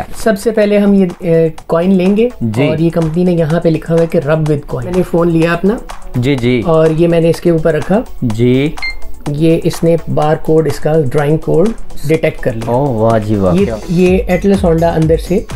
सबसे पहले हम ये कॉइन लेंगे और ये कंपनी ने यहाँ पे लिखा हुआ है कि रब विद कॉइन। मैंने फ़ोन लिया अपना जी जी और ये मैंने इसके ऊपर रखा जी। ये इसने बार कोड, इसका ड्राइंग कोड डिटेक्ट कर लिया। ओह वाह जी वाह। ये एटलस होंडा अंदर से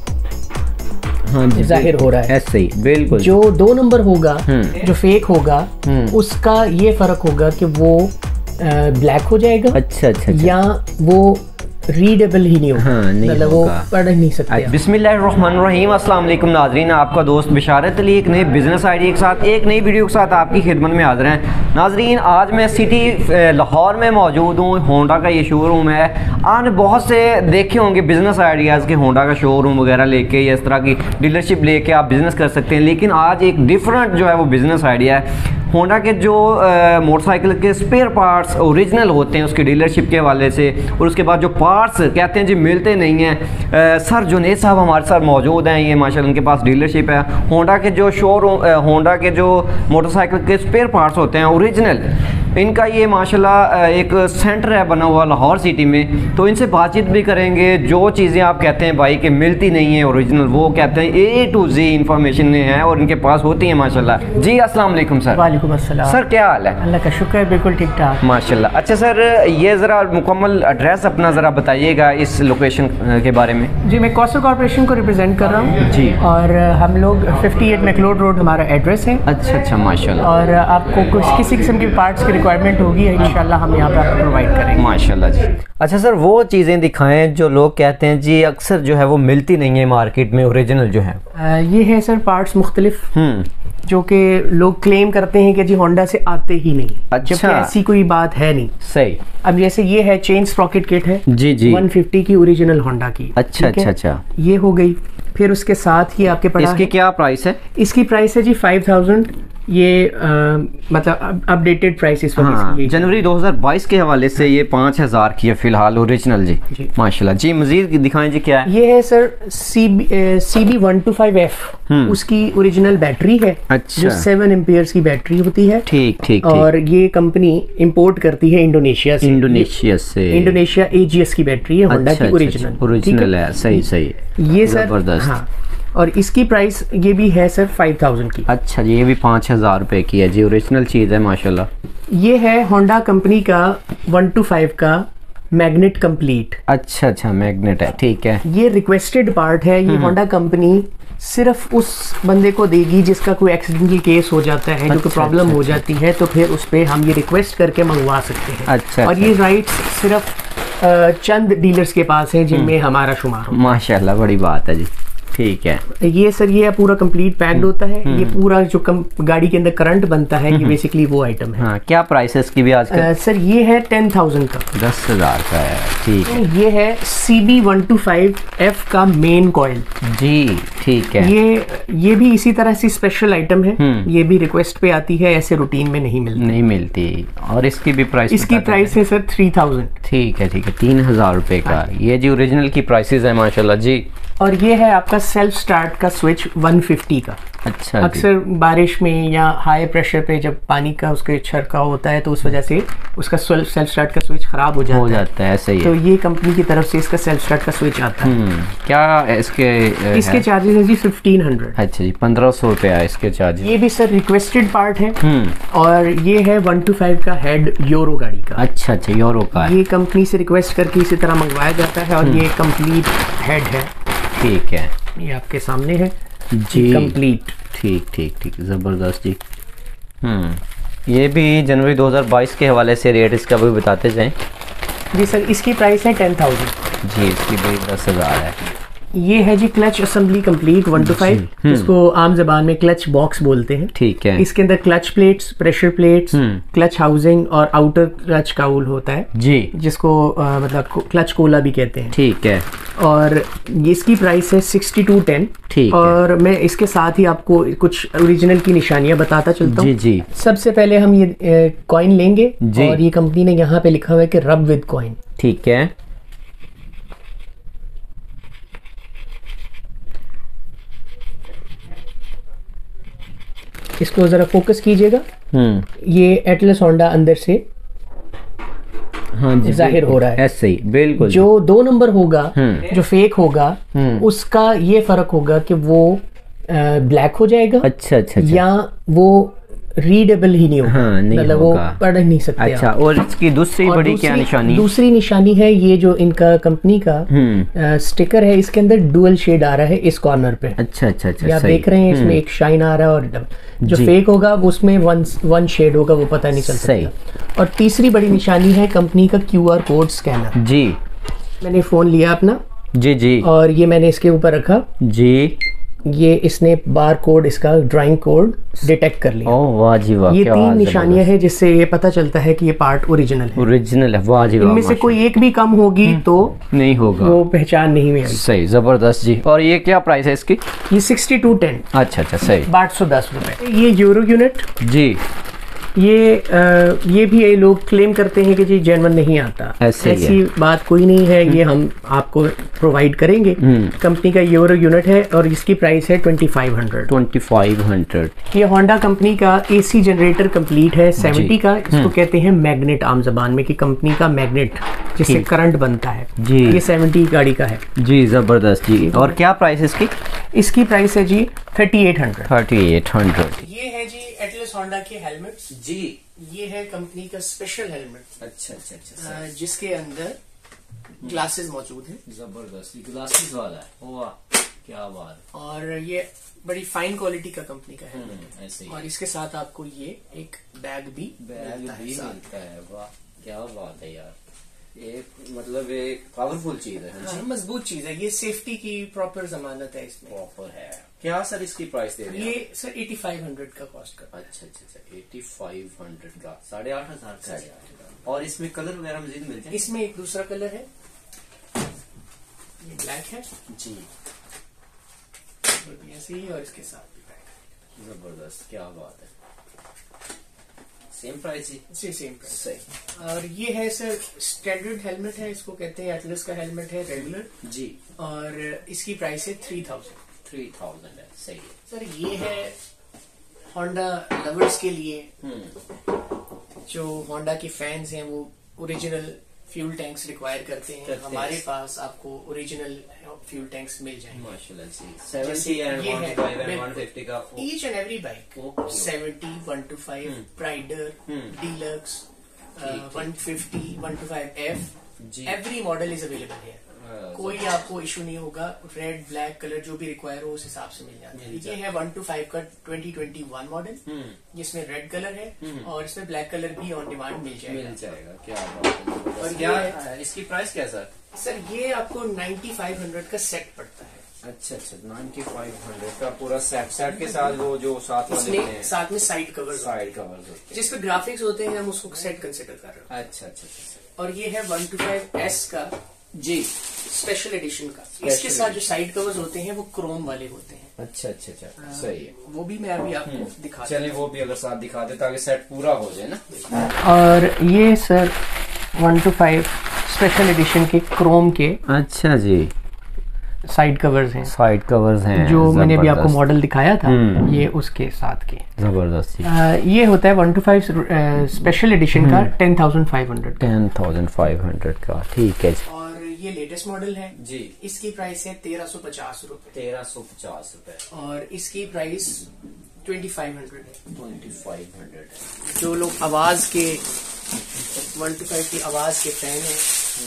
हाँ जाहिर हो रहा है ऐसे ही बिल्कुल। जो 2 नंबर होगा जो फेक होगा उसका ये फर्क होगा कि वो ब्लैक हो जाएगा। अच्छा, या वो रीडेबल ही नहीं होगा। हाँ, मतलब वो पढ़ नहीं सकते। बिस्मिल्लाहिर्रहमानिर्रहीम। अस्सलाम वालेकुम नाज़रीन, आपका दोस्त बिशारत अली एक नए बिजनेस आइडिया के साथ एक नई वीडियो के साथ आपकी खिदमत में हाजिर हैं। नाज़रीन, आज मैं सिटी लाहौर में मौजूद हूँ। होंडा का ये शोरूम है। आपने बहुत से देखे होंगे बिजनेस आइडियाज़ के होंडा का शोरूम वगैरह लेके या इस तरह की डीलरशिप लेके आप बिज़नेस कर सकते हैं, लेकिन आज एक डिफरेंट जो है वो बिज़नेस आइडिया है। होंडा के जो मोटरसाइकिल के स्पेयर पार्ट्स ओरिजिनल होते हैं उसकी डीलरशिप के हवाले से, और उसके बाद जो पार्ट्स कहते हैं जी मिलते नहीं हैं। सर जुनेद साहब हमारे साथ मौजूद हैं। ये माशाल्लाह उनके पास डीलरशिप है। होंडा के जो शोरूम, होंडा के जो मोटरसाइकिल के स्पेयर पार्ट्स होते हैं ओरिजिनल, इनका ये माशाल्लाह एक सेंटर है बना हुआ लाहौर सिटी में। तो इनसे बातचीत भी करेंगे। जो चीज़ें आप कहते हैं भाई कि मिलती नहीं है ओरिजिनल, वो कहते हैं A to Z इंफॉर्मेशन में है और इनके पास होती है माशाल्लाह। जी अस्सलाम वालेकुम सर। वालेकुम अस्सलाम सर, क्या हाल है? अल्लाह का शुक्र है, बिल्कुल ठीक ठाक माशाल्लाह। अच्छा सर, ये ज़रा मुकम्मल एड्रेस अपना ज़रा बताइएगा इस लोकेशन के बारे में। जी, मैं कॉस्टल कॉर्पोरेशन को रिप्रेजेंट कर रहा हूँ जी, और हम लोग 58 मैकलोड रोड हमारा एड्रेस है। अच्छा माशाल्लाह। और आपको किसी किस्म के पार्ट्स की रिक्वायरमेंट होगी इंशाल्लाह हम यहाँ पर प्रोवाइड करेंगे माशाल्लाह जी। अच्छा सर, वो चीज़ें दिखाएं जो लोग कहते हैं जी अक्सर जो है वो मिलती नहीं है मार्केट में ओरिजिनल जो है। ये है सर पार्ट्स मुख्तलिफ जो कि लोग क्लेम करते हैं कि जी होंडा से आते ही नहीं। अच्छा, जबकि ऐसी कोई बात है नहीं। सही। अब जैसे ये है चेन स्प्रॉकेट किट है जी जी 150 की ओरिजिनल होंडा की। अच्छा, ये हो गई। फिर उसके साथ ही आपके पास इसकी क्या प्राइस है? इसकी प्राइस है जी 5000। ये मतलब अपडेटेड प्राइस इस वक्त जनवरी 2022 के हवाले से ये 5000 की है फिलहाल ओरिजिनल जी माशाल्लाह जी। मजीद दिखाएं जी क्या है? ये है सर CB125F, उसकी ओरिजिनल बैटरी है। अच्छा, जो 7 एम्पियर्स की बैटरी होती है। ठीक। और ये कंपनी इंपोर्ट करती है इंडोनेशिया से। इंडोनेशिया AGS की बैटरी है होंडा की ओरिजिनल है। सही। ये सर हाँ, और इसकी प्राइस ये भी है सर 5000 की। अच्छा जी, ये भी 5000 रुपए की है जी, ओरिजिनल चीज़ है माशाल्लाह। ये है होंडा कंपनी का 125 का मैग्नेट कंप्लीट। अच्छा, मैग्नेट है, ठीक है। ये रिक्वेस्टेड पार्ट है। ये होंडा कंपनी सिर्फ उस बंदे को देगी जिसका कोई एक्सीडेंटल केस हो जाता है, जो कोई प्रॉब्लम हो जाती है, तो फिर उस पर हम ये रिक्वेस्ट करके मंगवा सकते हैं। अच्छा, और ये राइट्स सिर्फ चंद डीलर्स के पास है जिनमें हमारा शुमार हो। माशाल्लाह, बड़ी बात है जी। ठीक है। ये सर ये पूरा कंप्लीट पैक्ड होता है। ये पूरा जो गाड़ी के अंदर करंट बनता है ये बेसिकली वो आइटम है। हाँ, क्या प्राइस है इसकी भी आज सर ये है 10,000 का। 10,000 का है, ठीक है। ये है CB125F का मेन कॉइल जी, ठीक है। ये भी इसी तरह से स्पेशल आइटम है। ये भी रिक्वेस्ट पे आती है, ऐसे रूटीन में नहीं मिलती। और इसकी भी प्राइस? इसकी प्राइस है सर 3000। ठीक है, 3000 रुपए का। ये जी ओरिजिनल की प्राइसेस है माशाल्लाह जी। और ये है आपका सेल्फ स्टार्ट का स्विच 150 का। अच्छा, अक्सर बारिश में या हाई प्रेशर पे जब पानी का उसके छिड़काव होता है तो उस वजह से उसका सेल्फ स्टार्ट का स्विच खराब हो जाता है। सही है। तो ये कंपनी की तरफ से इसका सेल्फ स्टार्ट का स्विच आता है। क्या इसके चार्जेस है जी 1500। अच्छा जी, 1500 रुपए है इसके चार्जेस। ये भी सर रिक्वेस्टेड पार्ट है। और ये है 125 का हेड यूरो गाड़ी का। अच्छा, यूरो का। ये कंपनी से रिक्वेस्ट करके इसी तरह मंगवाया जाता है और ये कंप्लीट हेड है। ठीक है, ये आपके सामने है जी, कंप्लीट। ठीक, जबरदस्त जी। ये भी जनवरी 2022 के हवाले से रेट इसका भी बताते जाएं। जी सर, इसकी प्राइस है 10,000 जी। इसकी भी 10,000 है। ये है जी क्लच असेंबली कंप्लीट 125, जिसको आम जबान में क्लच बॉक्स बोलते हैं। ठीक है। इसके अंदर clutch plates, pressure plates, clutch housing और आउटर क्लच काउल होता है जी, जिसको मतलब क्लच कोला भी कहते हैं। ठीक है। और इसकी प्राइस है 6210। ठीक। और मैं इसके साथ ही आपको कुछ ओरिजिनल की निशानियां बताता चलता हूँ जी। सबसे पहले हम ये कॉइन लेंगे और ये कंपनी ने यहाँ पे लिखा हुआ है कि रब विद कॉइन। ठीक है। इसको जरा फोकस कीजिएगा। ये एटलस होंडा अंदर से हाँ जी, जाहिर हो रहा है। ऐसे ही बिल्कुल। जो 2 नंबर होगा जो फेक होगा उसका ये फर्क होगा कि वो ब्लैक हो जाएगा। अच्छा अच्छा, या वो रीडेबल ही नहीं होगा, हाँ, नहीं मतलब वो पढ़ नहीं सकते। अच्छा, और इसकी दूसरी बड़ी क्या निशानी? दूसरी निशानी है ये जो इनका कंपनी का स्टिकर है, इसके अंदर डुअल शेड आ रहा है इस कॉर्नर पे। अच्छा अच्छा अच्छा, आप देख रहे हैं इसमें एक शाइन आ रहा है, और जो फेक होगा वो उसमें वन शेड होगा, वो पता नहीं चल सकता। और तीसरी बड़ी निशानी है कंपनी का QR कोड स्कैनर। जी, मैंने फोन लिया अपना, जी जी, और ये मैंने इसके ऊपर रखा जी, ये इसने बार कोड, इसका ड्राइंग कोड डिटेक्ट कर लिया। ओह वाह जी वाह, ये 3 निशानियां हैं जिससे ये पता चलता है कि ये पार्ट ओरिजिनल है। ओरिजिनल है, वाह जी वाह। इनमें से कोई एक भी कम होगी तो नहीं होगा, वो पहचान नहीं में आएगी। सही, जबरदस्त जी। और ये क्या प्राइस है इसकी? ये 6210। अच्छा अच्छा, सही, 810 रुपए। ये यूरो यूनिट जी, ये भी ये लोग क्लेम करते हैं कि जी जेन्युइन नहीं आता, ऐसी बात कोई नहीं है। ये हम आपको प्रोवाइड करेंगे। कंपनी का यूरो यूनिट है और इसकी प्राइस है 2500। ये होंडा कंपनी का AC जनरेटर कंप्लीट है 70 का। इसको कहते हैं मैग्नेट आम जबान में, कि कंपनी का मैग्नेट जिससे करंट बनता है जी। ये 70 गाड़ी का है जी, जबरदस्त जी। और क्या प्राइस है इसकी? इसकी प्राइस है जी 3800। ये है जी एटलस होंडा के हेलमेट जी। ये है कंपनी का स्पेशल हेलमेट। अच्छा अच्छा अच्छा, जिसके अंदर ग्लासेस मौजूद हैं। जबरदस्त, ग्लासेस वाला है, वाह क्या बात। और ये बड़ी फाइन क्वालिटी का कंपनी का हेलमेट है। और इसके साथ आपको ये एक बैग भी मिलता है। वाह क्या बात है यार, एक मतलब एक पावरफुल चीज है। हाँ, मजबूत चीज है। ये सेफ्टी की प्रॉपर जमानत है इसमें। प्रॉपर है। क्या सर इसकी प्राइस दे रहे हैं? ये सर 8500 का कॉस्ट करता है। अच्छा अच्छा अच्छा, 8500 का, 8500 का। और इसमें कलर वगैरह मजीद मिलते हैं? इसमें एक दूसरा कलर है, ये ब्लैक है जी, ऐसे ही, और इसके साथ भी ब्लैक है। जबरदस्त, क्या बात है। सेम प्राइस ही? सेम प्राइस, सही। और ये है सर स्टैंडर्ड हेलमेट है, इसको कहते हैं एटलस का हेलमेट है रेगुलर जी। और इसकी प्राइस है 3000 है, सही है सर। ये है होंडा लवर्स के लिए, जो होंडा के फैंस हैं वो ओरिजिनल फ्यूल टैंक्स रिक्वायर करते हैं। हमारे पास आपको ओरिजिनल फ्यूल टैंक्स मिल जाएंगे माशाल्लाह जी। 70 एंड 125 एंड 150 का each and every bike, 70, 125, Pridor, deluxe, 150, 125F, every model is available है। कोई आपको इशू नहीं होगा। रेड ब्लैक कलर जो भी रिक्वायर हो उस हिसाब से मिल जाता है। ये है 125 का 2021 मॉडल, जिसमें रेड कलर है और इसमें ब्लैक कलर भी ऑन डिमांड मिल जाएगा। क्या बात है। और क्या इसकी प्राइस क्या सर? सर ये आपको 9500 का सेट पड़ता है। अच्छा अच्छा, 9500 का पूरा सेट के साथ वो जो साथ में साइड कवर जिसपे ग्राफिक्स होते हैं, हम उसको सेट कंसिडर कर रहे हैं। अच्छा अच्छा। और ये है 125S का जी, स्पेशल एडिशन का। इसके साथ जो साइड कवर्स होते हैं वो क्रोम वाले होते हैं। अच्छा अच्छा अच्छा, सही है। वो भी मैं अभी आपको दिखा, चलिए वो भी अगर साथ दिखा दे ताकि सेट पूरा हो जाए ना। और ये सर 125 स्पेशल एडिशन के क्रोम के, अच्छा जी, साइड कवर्स हैं जो मैंने अभी आपको मॉडल दिखाया था, ये उसके साथ के। जबरदस्त। ये होता है 125 स्पेशल एडिशन का 10,500 का, ठीक है। और ये लेटेस्ट मॉडल है जी। इसकी प्राइस है 1350 रुपए। 1350 रुपए। और इसकी प्राइस 2500 है। 2500। जो लोग आवाज के 125 की आवाज के फैन हैं,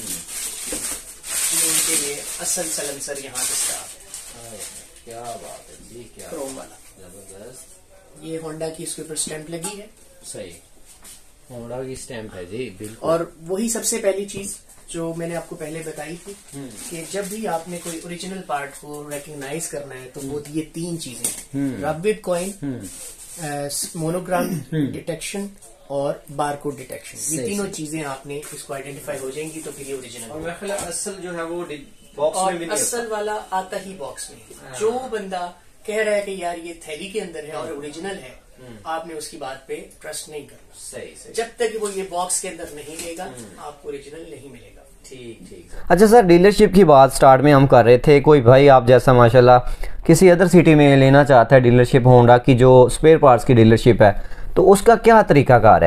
उनके लिए असल सलंसर यहाँ दस्तार है। क्या बात है जी, क्या क्रोम वाला, जबरदस्त। ये होंडा की इसके ऊपर स्टैंप लगी है। सही, होंडा की स्टैंप है जी, बिल्कुल। और वही सबसे पहली चीज जो मैंने आपको पहले बताई थी कि जब भी आपने कोई ओरिजिनल पार्ट को रिकग्नाइज करना है तो वो ये 3 चीजें, rub with coin, monogram detection और बारकोड डिटेक्शन, ये तीनों चीजें आपने इसको आइडेंटिफाई हो जाएंगी तो फिर ये ओरिजिनल। और मेरे ख्याल असल जो है वो बॉक्स में भी असल वाला आता ही बॉक्स में। जो बंदा कह रहा है कि यार ये थैली के अंदर है और ओरिजिनल है, आपने उसकी बात पे ट्रस्ट नहीं करना। सही। जब तक वो ये बॉक्स के अंदर नहीं रहेगा आपको ओरिजिनल नहीं मिलेगा। ठीक। अच्छा सर, डीलरशिप की बात स्टार्ट में हम कर रहे थे। कोई भाई आप जैसा माशाल्लाह किसी अदर सिटी में लेना चाहता है डीलरशिप होंडा की, जो स्पेयर पार्ट्स की डीलरशिप है, तो उसका क्या तरीकाकार है?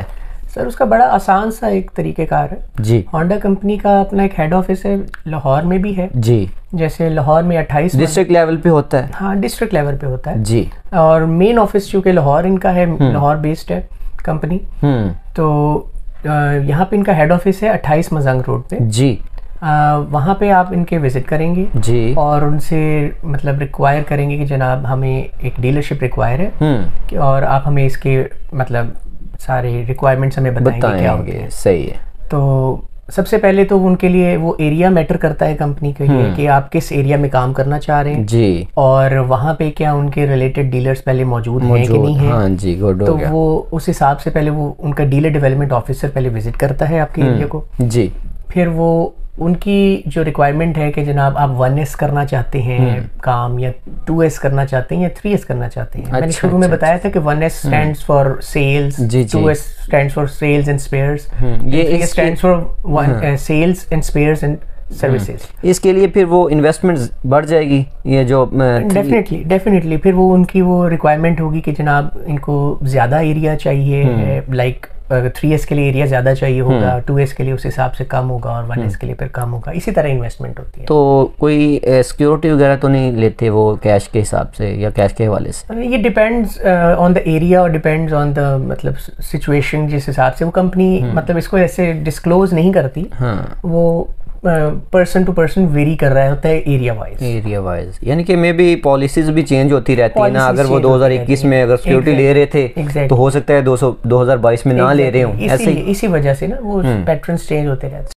सर उसका बड़ा आसान सा एक तरीक़ेकार है जी। होंडा कंपनी का अपना एक हेड ऑफिस है, लाहौर में भी है जी। जैसे लाहौर में 28 डिस्ट्रिक्ट लेवल पे होता है। हाँ, डिस्ट्रिक्ट लेवल पे होता है जी। और मेन ऑफिस चूँकि लाहौर इनका है, लाहौर बेस्ड है कंपनी, तो यहाँ पे इनका हेड ऑफिस है 28 मजंग रोड पे जी। वहाँ पे आप इनके विजिट करेंगे जी और उनसे मतलब रिक्वायर करेंगे कि जनाब हमें एक डीलरशिप रिक्वायर है और आप हमें इसके मतलब सारे रिक्वायरमेंट्स हमें बताएंगे क्या होंगे। सही है। तो सबसे पहले तो उनके लिए वो एरिया मैटर करता है कंपनी के लिए कि आप किस एरिया में काम करना चाह रहे हैं जी, और वहाँ पे क्या उनके रिलेटेड डीलर्स पहले मौजूद हैं कि नहीं है। हाँ जी, गुड तो हो गया। वो उस हिसाब से पहले वो उनका डीलर डेवलपमेंट ऑफिसर पहले विजिट करता है आपके एरिया को जी। फिर वो उनकी जो रिक्वायरमेंट है कि जनाब आप 1S करना चाहते हैं काम, या 2S करना चाहते हैं, या 3S करना चाहते हैं। मैंने शुरू में बताया था कि 1S stands for sales, 2S stands for sales and spares, ये stands for sales and spares and services. इसके लिए फिर वो इन्वेस्टमेंट बढ़ जाएगी, ये जो डेफिनेटली फिर वो उनकी वो रिक्वायरमेंट होगी कि जनाब इनको ज़्यादा एरिया चाहिए, लाइक 3S के लिए एरिया ज़्यादा चाहिए होगा, 2S के लिए उस हिसाब से कम होगा और 1S के लिए फिर कम होगा। इसी तरह इन्वेस्टमेंट होती है। तो कोई सिक्योरिटी वगैरह तो नहीं लेते वो कैश के हिसाब से या कैश के हवाले से? ये डिपेंड्स ऑन द एरिया और डिपेंड्स ऑन द मतलब सिचुएशन, जिस हिसाब से वो कंपनी मतलब इसको ऐसे डिस्क्लोज नहीं करती। वो पर्सन टू पर्सन वेरी कर रहा होता है एरिया वाइज, यानी कि मे बी पॉलिसीज भी चेंज होती रहती है ना। अगर वो 2021 में अगर सिक्योरिटी ले रहे थे तो हो सकता है 2022 में ना ले रहे हो, ऐसे इसी वजह से ना वो पैटर्न्स चेंज होते रहते हैं।